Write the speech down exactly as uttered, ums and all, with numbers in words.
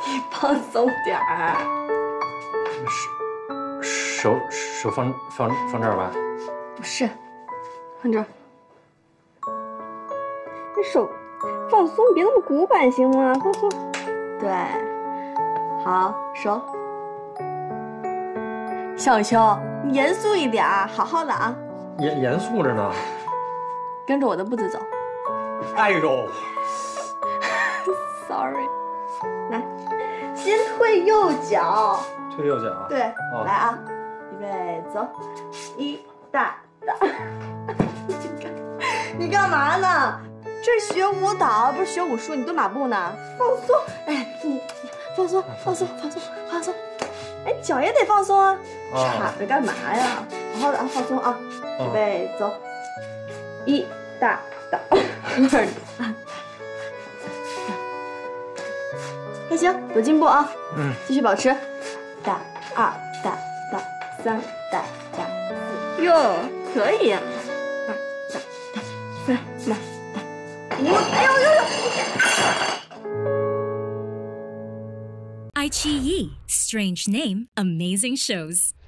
你放松点儿。 手手放放放这儿吧。 不是，放这儿。你手放松，别那么古板行吗？放松。对，好，手。小秋，你严肃一点，好好的啊。 严严肃着呢。 跟着我的步子走。 哎呦 ，sorry。来，先退右脚。 退右脚。 对， 哦、 来啊，预备走，一大大。你干嘛呢？这是学舞蹈，不是学武术。你蹲马步呢？放松，哎，你放松，放松，放松，放松。哎，脚也得放松啊！叉着干嘛呀？好好的啊，放松啊！预备走，一大大，二大。还行，有进步啊！嗯，继续保持。大二大大三大大四，哟，可以呀！二大大三大大五，哎呦呦呦！ iQiyi, strange name, amazing shows.